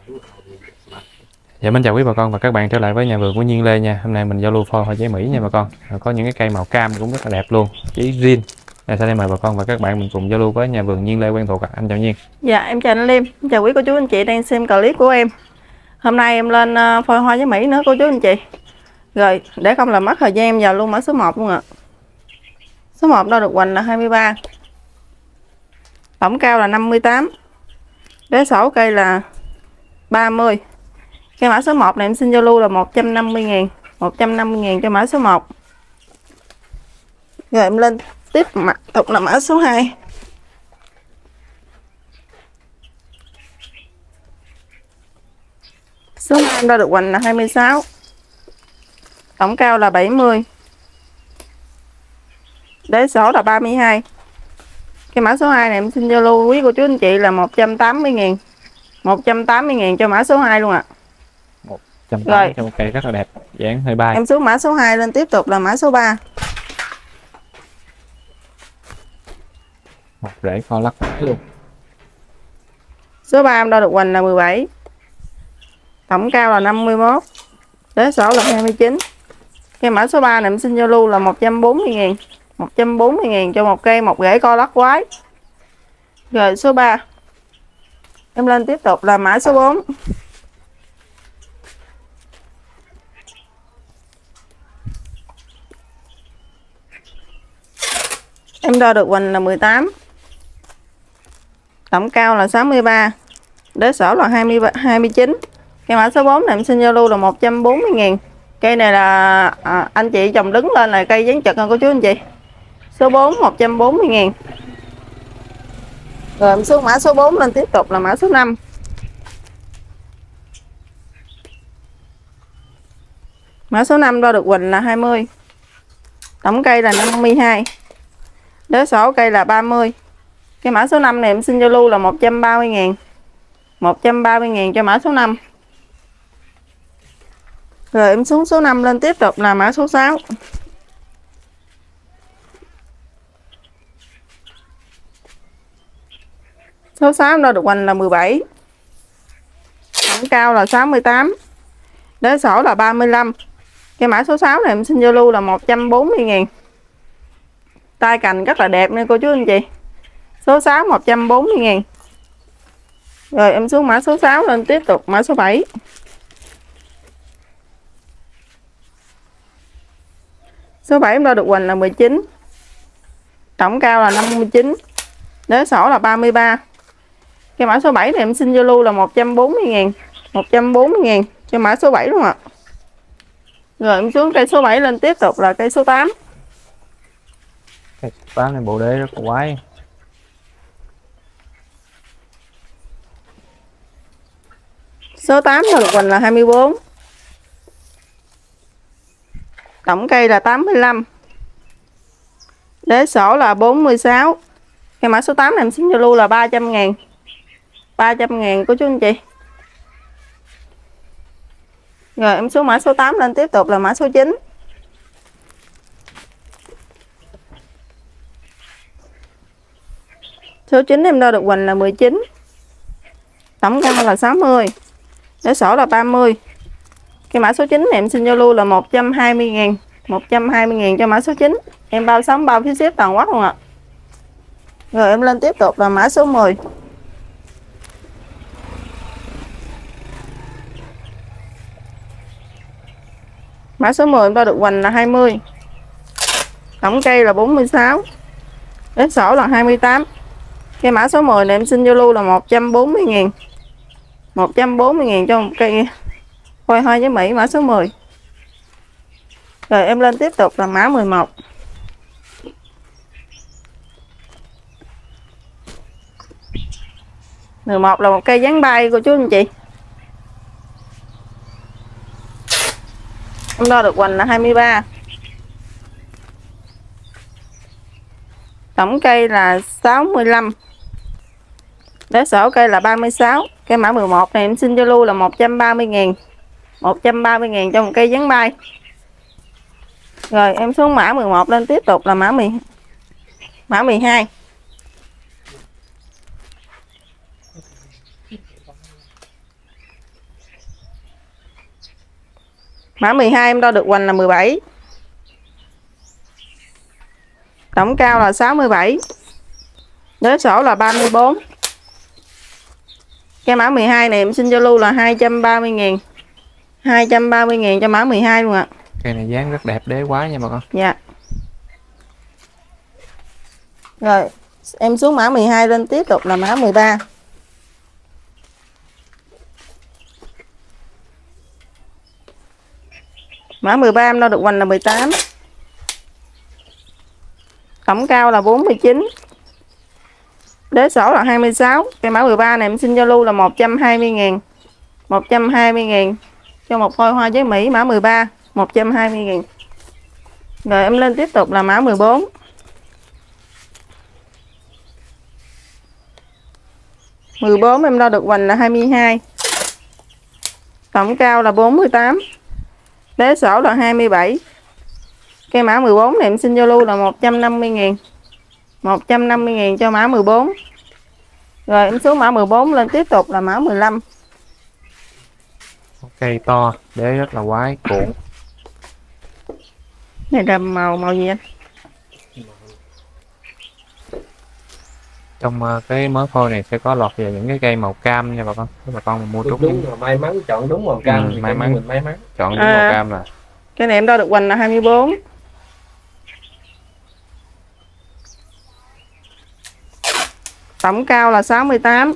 Dạ mến chào quý bà con và các bạn trở lại với nhà vườn của Nhiên Lê nha. Hôm nay mình giao lưu phôi hoa giấy Mỹ nha bà con. Có những cái cây màu cam cũng rất là đẹp luôn, giấy zin. Sau đây mời bà con và các bạn mình cùng giao lưu với nhà vườn Nhiên Lê quen thuộc. Anh chào Nhiên. Dạ em chào anh Liêm, chào quý cô chú anh chị đang xem clip của em. Hôm nay em lên phôi hoa giấy Mỹ nữa cô chú anh chị. Rồi để không làm mất thời gian em vào luôn mã số 1 luôn ạ. Số 1 đo được hoành là 23. Tổng cao là 58. Đế sổ cây là 30. Cái mã số 1 này em xin giao lưu là 150.000. 150.000 cho mã số 1. Rồi em lên tiếp tục là mã số 2. Số 2 đo được hoành là 26. Tổng cao là 70. Đế sổ là 32. Cái mã số 2 này em xin giao lưu quý cô chú anh chị là 180.000. 180.000 cho mã số 2 luôn ạ. 180 cho một cây rất là đẹp, dáng hơi bay. Em xuống mã số 2 lên tiếp tục là mã số 3. Một rễ kho lắc luôn. Số 3 em đo được hoành là 17. Tổng cao là 51. Đế sổ là 29. Cái mã số 3 này em xin giao lưu là 140.000. 140.000 cho một cây một rễ co lắc quái. Rồi số 3. Em lên tiếp tục là mã số 4. Em đo được hoành là 18. Tổng cao là 63. Đế sổ là 29. Cái mã số 4 này em xin giao lưu là 140.000. Cây này là anh chị trồng đứng lên là cây dán chật hơn cô chú anh chị. Số 4 140.000. Rồi em xuống mã số 4 lên tiếp tục là mã số 5. Mã số 5 đo được hoành là 20. Tổng cây là 52. Đế sổ cây là 30. Cái mã số 5 này em xin giao lưu là 130.000. 130.000 cho mã số 5. Rồi em xuống số 5 lên tiếp tục là mã số 6. Số 6 đo được hoành là 17. Tổng cao là 68. Đế sổ là 35. Cái mã số 6 này em xin giao lưu là 140.000. Tai cành rất là đẹp nha cô chú anh chị. Số 6 140.000. Rồi em xuống mã số 6 lên tiếp tục mã số 7. Số 7 em đo được hoành là 19. Tổng cao là 59. Đế sổ là 33. Cái mã số 7 này em xin giao lưu là 140.000. 140.000 cho mã số 7 luôn ạ. Rồi em xuống cây số 7 lên tiếp tục là cây số 8. Cây số 8 này bộ đế rất là quái. Số 8 đo được hoành là 24. Tổng cây là 85. Đế sổ là 46. Cái mã số 8 này em xin giao lưu là 300.000. 300.000 của chú anh chị. Rồi em xuống mã số 8 lên tiếp tục là mã số 9. Số 9 em đo được hoành là 19. Tổng cao là 60. Đế sổ là 30. Cái mã số 9 này em xin giao lưu là 120.000. 120.000 cho mã số 9. Em bao sóng bao phí ship toàn quốc luôn ạ. Rồi em lên tiếp tục là mã số 10. Mã số 10 em đo được hoành là 20. Tổng cây là 46. Đế sổ là 28. Cái mã số 10 này em xin giao lưu là 140.000. 140.000 cho một cây phôi hoa giấy Mỹ mã số 10. Rồi em lên tiếp tục là mã 11. Mười một là một cây dáng bay cô chú anh chị. Em đo được hoành là 23. Tổng cây là 65. Đế sổ cây là 36. Cây mã 11 này em xin giao lưu là 130.000. 130.000 cho một cây dáng bay. Rồi em xuống mã 11 lên tiếp tục là mã 12. Mã 12 em đo được hoành là 17. Tổng cao là 67. Đế sổ là 34. Cái mã 12 này em xin giao lưu là 230.000. 230.000 cho mã 12 luôn ạ. Cây này dáng rất đẹp, đế quá nha bà con. Dạ. Rồi, em xuống mã 12 lên tiếp tục là mã 13. Mã 13 em đo được hoành là 18. Tổng cao là 49. Đế sổ là 26. Cái mã 13 này em xin giao lưu là 120.000. 120.000 cho một phôi hoa giấy Mỹ mã 13, 120.000. Rồi em lên tiếp tục là mã 14. Em đo được hoành là 22. Tổng cao là 48. Đế sổ là 27. Cái mã 14 này em xin giao lưu là 150.000. 150.000 cho mã 14. Rồi em xuống mã 14 lên tiếp tục là mã 15. Cây to, đế rất là quái, cuộn. Này là màu gì anh? Trong cái mớ phôi này sẽ có lọt về những cái cây màu cam nha bà con. Nếu bà con mua trúng đúng là may mắn chọn đúng màu cam thì may mắn mình may mắn chọn đúng màu cam là. Cái này em đo được hoành là 24. Tổng cao là 68.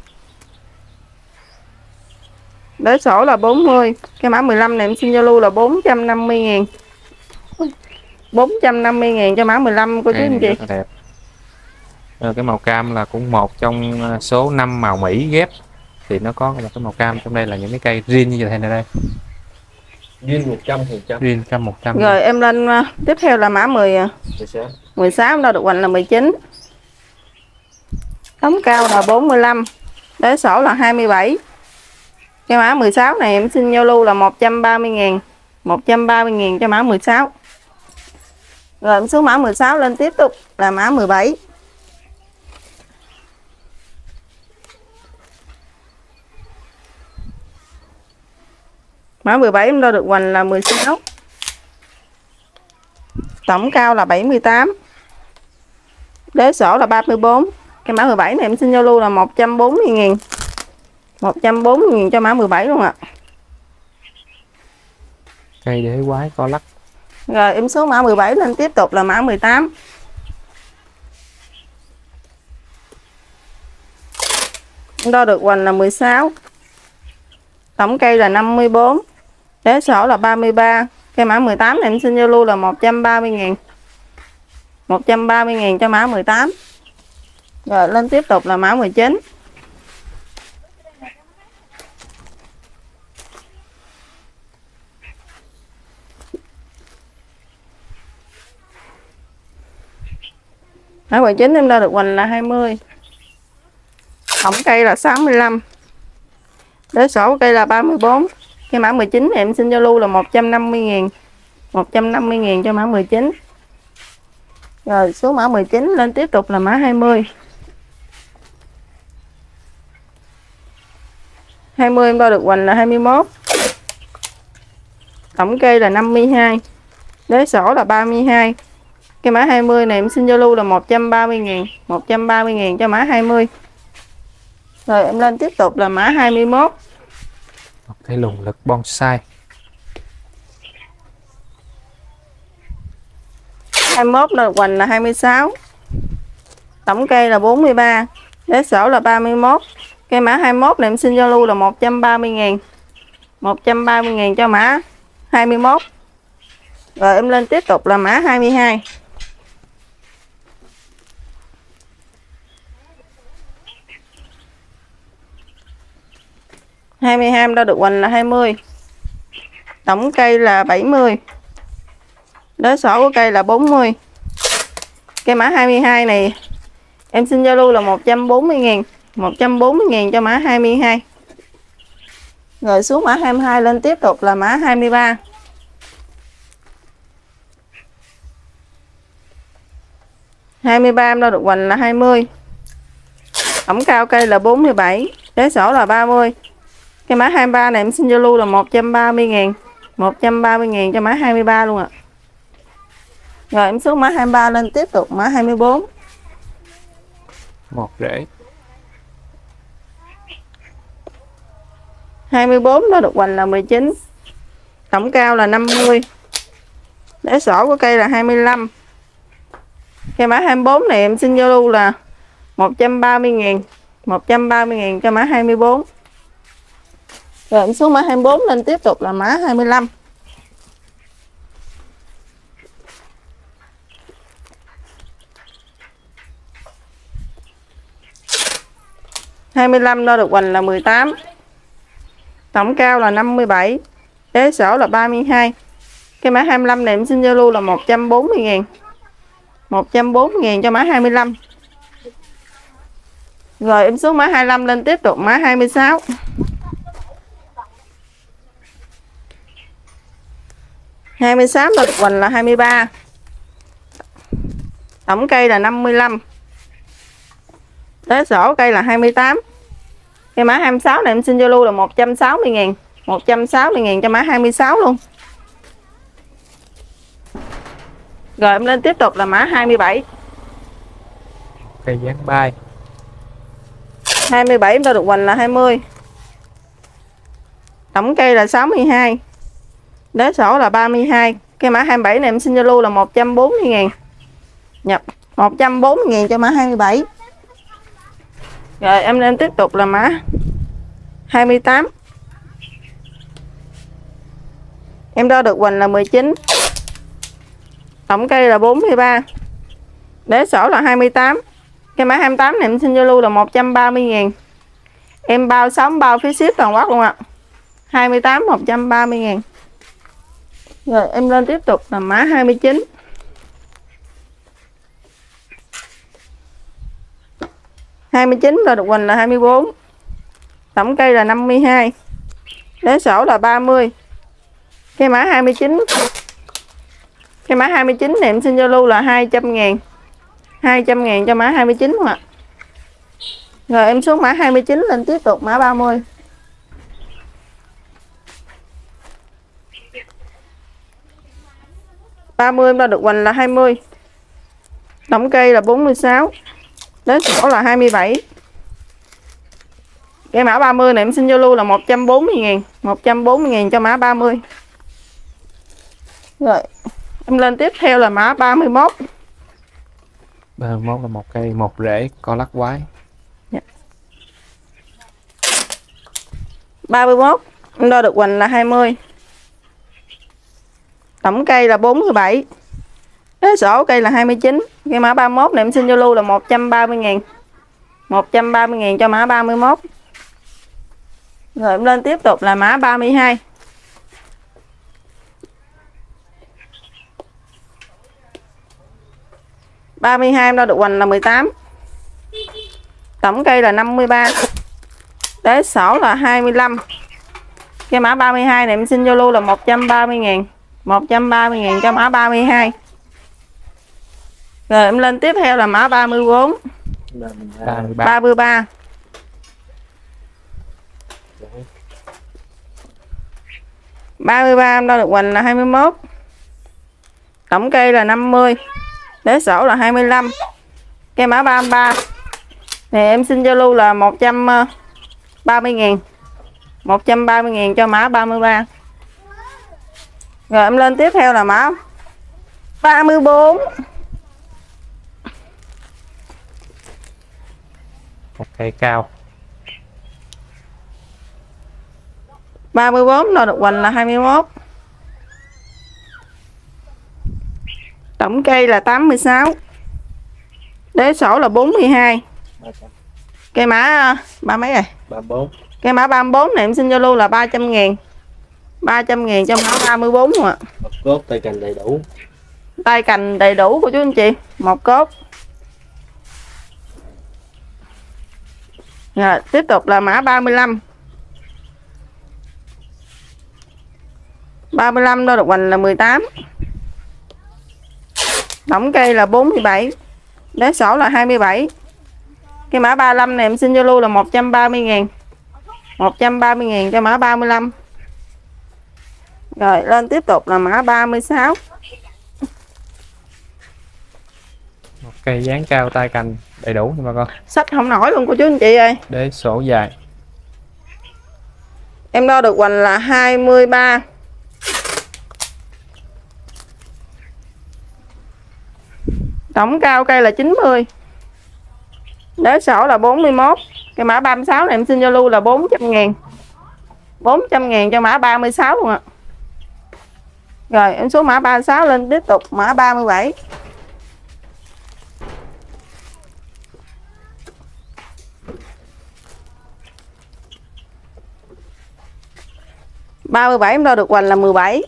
Đế sổ là 40. Cái mã 15 này em xin giao lưu là 450.000. 450.000 cho mã 15 cô chú anh chị. Đẹp. Cái màu cam là cũng một trong số 5 màu Mỹ ghép, thì nó có một cái màu cam trong đây là những cái cây riêng như thế này đây. riêng 100%. Riêng 100%. Rồi em lên tiếp theo là mã 16 em đo được hoành là 19. Tổng cao là 45. Đế sổ là 27. Cái mã 16 này em xin giao lưu là 130.000. 130.000 cho mã 16. Rồi em xuống mã 16 lên tiếp tục là mã 17. Mã 17 em đo được hoành là 16. Tổng cao là 78. Đế sổ là 34. Cái mã 17 này em xin giao lưu là 140.000. 140.000 cho mã 17 luôn ạ. Cây đế quái có lắc. Rồi em xuống mã 17 lên tiếp tục là mã 18. Em đo được hoành là 16. Tổng cây là 54. Đế sổ là 33. Cái mã 18 này em xin giao lưu là 130.000. 130.000 cho mã 18. Rồi lên tiếp tục là mã 19. Mã 19 em đo được hoành là 20. Tổng cây là 65. Đế sổ cây là 34. Cái mã 19 này em xin giao lưu là 150.000. 150.000 cho mã 19. Rồi số mã 19 lên tiếp tục là mã 20. 20 em đo được hoành là 21. Tổng cây là 52. Đế sổ là 32. Cái mã 20 này em xin giao lưu là 130.000. 130.000 cho mã 20. Rồi em lên tiếp tục là mã 21. Một cái lùng lực bonsai. 21 là hoành là 26. Tổng cây là 43. Đế sổ là 31. Cây mã 21 này em xin giao lưu là 130.000. 130.000 cho mã 21. Rồi em lên tiếp tục là mã 22. em đo được hoành là 20. Tổng cây là 70. Đế sổ của cây là 40. Cây mã 22 này em xin giao lưu là 140.000. 140.000 cho mã 22. Rồi xuống mã 22 lên tiếp tục là mã 23. 23 em đo được hoành là 20. Tổng cao cây là 47. Đế sổ là 30. Cái mã 23 này em xin giao lưu là 130.000. 130.000 cho mã 23 luôn ạ. Rồi em xuống mã 23 lên tiếp tục mã 24. Một rễ. 24 nó được hoành là 19. Tổng cao là 50. Đế sổ của cây là 25. Cây mã 24 này em xin giao lưu là 130.000. 130.000 cho mã 24. Rồi em xuống mã 24 lên tiếp tục là mã 25. 25 đo được hoành là 18. Tổng cao là 57. Đế sổ là 32. Cái mã 25 này em xin giao lưu là 140.000. 140.000 cho mã 25. Rồi em xuống mã 25 lên tiếp tục mã 26. 26 đo được hoành là 23. Tổng cây là 55. Đế sổ cây là 28. Cái mã 26 này em xin giao lưu là 160.000. 160.000 cho mã 26 luôn. Rồi em lên tiếp tục là mã 27. Cây dáng bay. 27 em đo được hoành là 20. Tổng cây là 62. Đế sổ là 32. Cái mã 27 này em xin giao lưu là 140.000. Nhập 140.000 cho mã 27. Rồi em lên tiếp tục là mã 28. Em đo được hoành là 19. Tổng cây là 43. Đế sổ là 28. Cái mã 28 này em xin giao lưu là 130.000. Em bao sóng bao phí ship toàn quốc luôn ạ. 28 130.000. Rồi em lên tiếp tục là mã 29. 29 là được hoành là 24. Tổng cây là 52. Đế sổ là 30. Cái mã 29. Cái mã 29 này em xin giao lưu là 200.000. 200.000 cho mã 29 luôn ạ. Rồi em xuống mã 29 lên tiếp tục mã 30. 30 em đo được hoành là 20. Tổng cây là 46. Đế sổ là 27. Cái mã 30 này em xin giao lưu là 140.000. 140.000 cho mã 30. Rồi em lên tiếp theo là mã 31. 31 là một cây một rễ có lắc quái. 31 em đo được hoành là 20. Tổng cây là 47. Đế sổ cây là 29. Cái mã 31 này em xin giao lưu là 130.000. 130.000 cho mã 31. Rồi em lên tiếp tục là mã 32. 32 em đo được hoành là 18. Tổng cây là 53. Đế sổ là 25. Cái mã 32 này em xin giao lưu là 130.000. 130.000 cho mã 32. Rồi em lên tiếp theo là mã 34. 33. 33 em đo được hoành là 21. Tổng cây là 50. Đế sổ là 25. Cái mã 33 này em xin giao lưu là 130.000. 130.000 cho mã 33. Rồi em lên tiếp theo là mã 34. Một cây cao. 34 đo được hoành là 21. Tổng cây là 86. Đế sổ là 42. Cây mã ba mấy rồi? 34. Cây mã 34 này em xin giao lưu là 300.000. 300.000 cho mã 34 luôn ạ. Một cốt tay cành đầy đủ. Tay cành đầy đủ của chú anh chị. Một cốt. Rồi tiếp tục là mã 35. 35 đo được hoành là 18. Tổng cây là 47. Đế sổ là 27. Cái mã 35 này em xin giao lưu là 130.000. 130.000 cho mã 35. Rồi lên tiếp tục là mã 36. Một cây dáng cao tay cành đầy đủ nha bà con. Xách không nổi luôn cô chú anh chị ơi. Đế sổ dài. Em đo được hoành là 23. Tổng cao cây là 90. Đế sổ là 41. Cái mã 36 này em xin giao lưu là 400.000. 400.000 cho mã 36 luôn ạ. Rồi em xuống mã 36 lên tiếp tục mã 37. em đo được hoành là 17.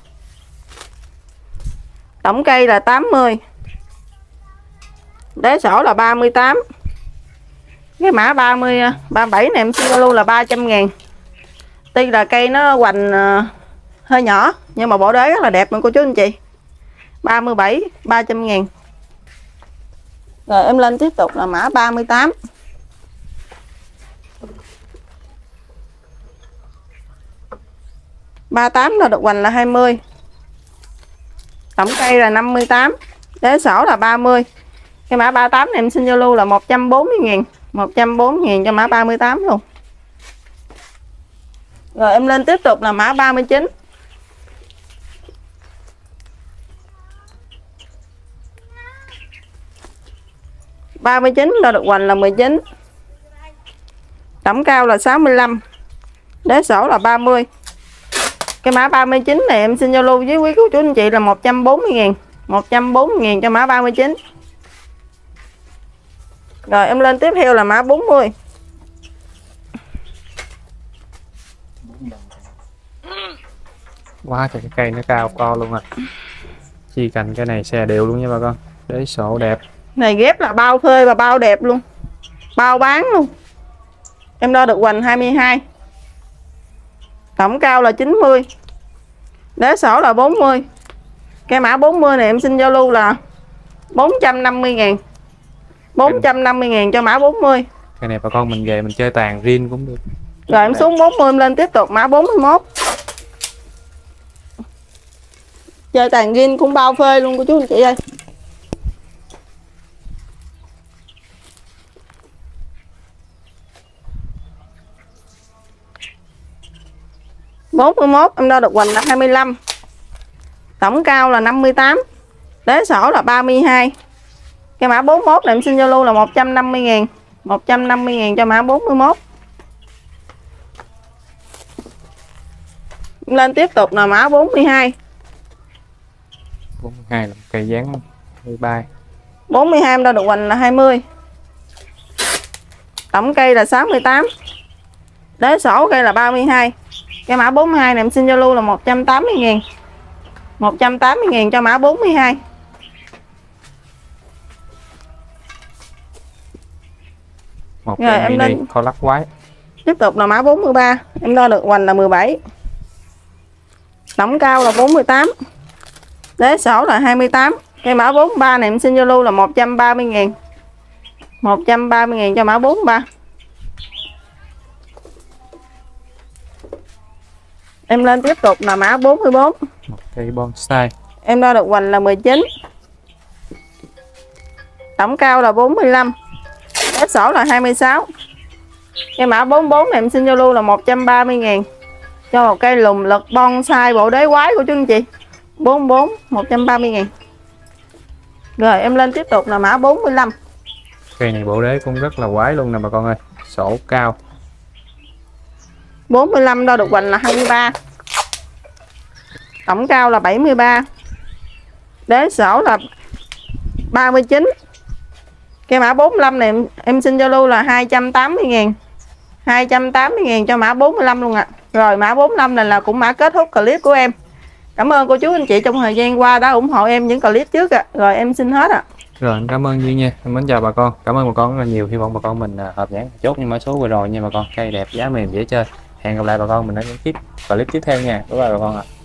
Tổng cây là 80. Đế sổ là 38. Cái mã 37 này em xin giao lưu là 300.000. Tuy là cây nó hoành hơi nhỏ nhưng mà bộ đế rất là đẹp luôn cô chú anh chị. 37 300.000. Rồi em lên tiếp tục là mã 38. Nó được hoành là 20. Tổng cây là 58. Đế sổ là 30. Cái mã 38 này em xin giao lưu là 140.000. 140.000 cho mã 38 luôn. Rồi em lên tiếp tục là mã 39. Đo được hoành là 19. Tổng cao là 65. Đế sổ là 30. Cái mã 39 này em xin giao lưu với quý cô chú anh chị là 140.000. 140.000 cho mã 39. Rồi em lên tiếp theo là mã 40. Quá trời cái cây nó cao to luôn à. Chi cành cái này xe đều luôn nha bà con. Đế sổ đẹp. Này ghép là bao phê và bao đẹp luôn. Bao bán luôn. Em đo được hoành 22. Tổng cao là 90. Đế sổ là 40. Cái mã 40 này em xin giao lưu là 450.000. 450.000 cho mã 40. Cái này bà con mình về mình chơi tàn riêng cũng được. Rồi em xuống 40 em lên tiếp tục mã 41. Chơi tàn riêng cũng bao phê luôn cô chú anh chị ơi. 41 em đo được hoành là 25. Tổng cao là 58. Đế sổ là 32. Cái mã 41 này em xin giao lưu là 150.000. 150.000 cho mã 41. Lên tiếp tục là mã 42. 42 là một cây dáng hơi bay. 42 em đo được hoành là 20. Tổng cây là 68. Đế sổ cây là 32. Cái mã 42 này em xin giao lưu là 180.000. 180.000 cho mã 42. Một Rồi cây em mini lên kho lắc quái. tiếp tục là mã 43. Em đo được hoành là 17. Tổng cao là 48. Đế sổ là 28. Cái mã 43 này em xin giao lưu là 130.000. 130.000 cho mã 43. Em lên tiếp tục là mã 44. Một cây bonsai. Em đo được hoành là 19. Tổng cao là 45. Đế sổ là 26. Cái mã 44 này em xin giao lưu là 130.000 cho một cây lùm lực bonsai bộ đế quái của chú anh chị. 44 130.000. Rồi em lên tiếp tục là mã 45. Cây này bộ đế cũng rất là quái luôn nè bà con ơi. Sổ cao. 45 đo được hoành là 23. Tổng cao là 73. Đế sổ là 39. Cái mã 45 này em xin giao lưu là 280.000. 280.000 cho mã 45 luôn ạ. Rồi mã 45 này là cũng mã kết thúc clip của em. Cảm ơn cô chú anh chị trong thời gian qua đã ủng hộ em những clip trước ạ. Rồi em xin hết ạ. Rồi em cảm ơn Duy nha. Em mến chào bà con. Cảm ơn bà con rất là nhiều. Hy vọng bà con mình hợp nhãn chốt như mã số vừa rồi nha bà con. Cây đẹp, giá mềm, dễ chơi. Hẹn gặp lại bà con mình ở những clip tiếp theo nha. Bye bye bà con ạ.